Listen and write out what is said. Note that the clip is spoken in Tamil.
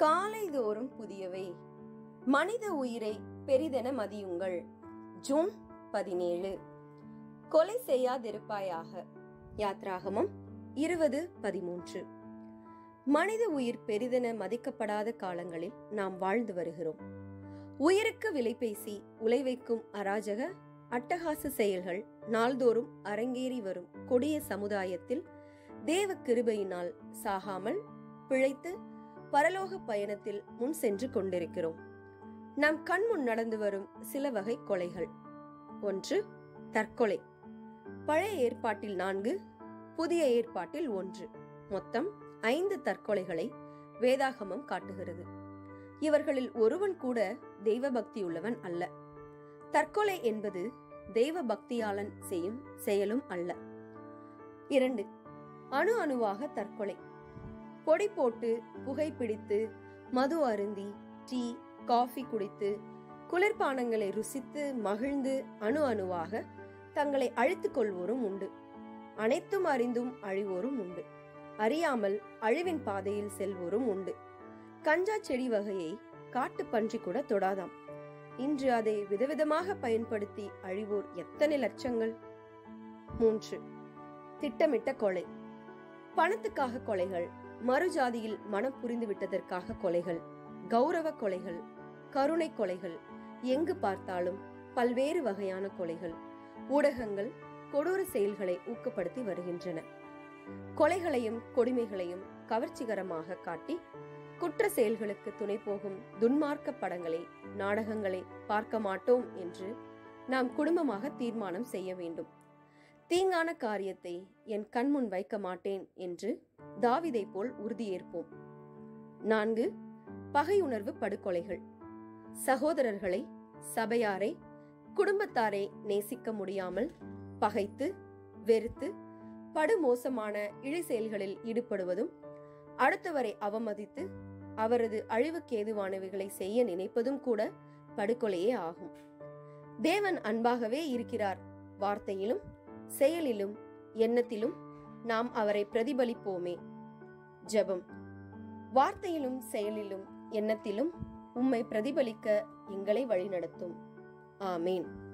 காலைதோறும் புதியவை. மனித உயிரை பெரிதென மதியுங்கள். ஜூன் 17. கொலை செய்யாதிருப்பாயாக. யாத்ராகமம் 20:13. மனித உயிர் பெரிதென மதிக்கப்படாத காலங்களில் நாம் வாழ்ந்து வருகிறோம். உயிருக்கு விலை பேசி உலை வைக்கும் அராஜக அட்டகாச செயல்கள் நாள்தோறும் அரங்கேறி வரும் கொடிய சமுதாயத்தில் தேவ கிருபையினால் சாகாமல் பிழைத்து பரலோக பயணத்தில் முன் சென்று கொண்டிருக்கிறோம். நம் கண்முன் நடந்து வரும் சில வகை கொலைகள். 1. தற்கொலை. பழைய ஏற்பாட்டில் 4, புதிய ஏற்பாட்டில் 1, மொத்தம் 5 தற்கொலைகளை வேதாகமம் காட்டுகிறது. இவர்களில் ஒருவன் கூட தெய்வ பக்தியுள்ளவன் அல்ல. தற்கொலை என்பது தெய்வ பக்தியாளன் செய்யும் செயலும் அல்ல. 2. அணு அணுவாக தற்கொலை. பொடி போட்டு புகைப்பிடித்து மது அருந்தி டீ காஃபி குடித்து குளிர்பானங்களை ருசித்து மகிழ்ந்து அணு அணுவாக தங்களை அழித்துக் கொள்வோரும் உண்டு. அனைத்தும் அறிந்தும் அழிவோரும் உண்டு. அறியாமல் அழிவின் பாதையில் செல்வோரும் உண்டு. கஞ்சா செடி வகையை காட்டு பன்றி கூட தொடாதாம். இன்று அதை விதவிதமாக பயன்படுத்தி அழிவோர் எத்தனை லட்சங்கள். 3. திட்டமிட்ட கொலை. பணத்துக்காக கொலைகள், மறுஜாதியில் மனம் புரிந்து விட்டதற்காக கொலைகள், கௌரவ கொலைகள், கருணை கொலைகள், எங்கு பார்த்தாலும் பல்வேறு வகையான கொலைகள். ஊடகங்கள் கொடூர செயல்களை ஊக்கப்படுத்தி வருகின்றன. கொலைகளையும் கொடுமைகளையும் கவர்ச்சிகரமாக காட்டி குற்ற செயல்களுக்கு துணை போகும் துன்மார்க்க படங்களை, நாடகங்களை பார்க்க மாட்டோம் என்று நாம் குடும்பமாக தீர்மானம் செய்ய வேண்டும். தீங்கான காரியத்தை என் கண்முன் வைக்க மாட்டேன் என்று தாவீதை போல் உறுதியேற்போம். 4. பகையுணர்வு படுகொலைகள். சகோதரர்களை, சபையாரை, குடும்பத்தாரை நேசிக்க முடியாமல் பகைத்து வெறுத்து படுமோசமான இழி செயல்களில் ஈடுபடுவதும், அடுத்தவரை அவமதித்து அவரது அழிவுக்கேதுவானவைகளை செய்ய நினைப்பதும் கூட படுகொலையே ஆகும். தேவன் அன்பாகவே இருக்கிறார். வார்த்தையிலும் செயலிலும் எண்ணத்திலும் நாம் அவரை பிரதிபலிப்போமே. ஜெபம். வார்த்தையிலும் செயலிலும் எண்ணத்திலும் உம்மை பிரதிபலிக்க எங்களை வழிநடத்தும். ஆமேன்.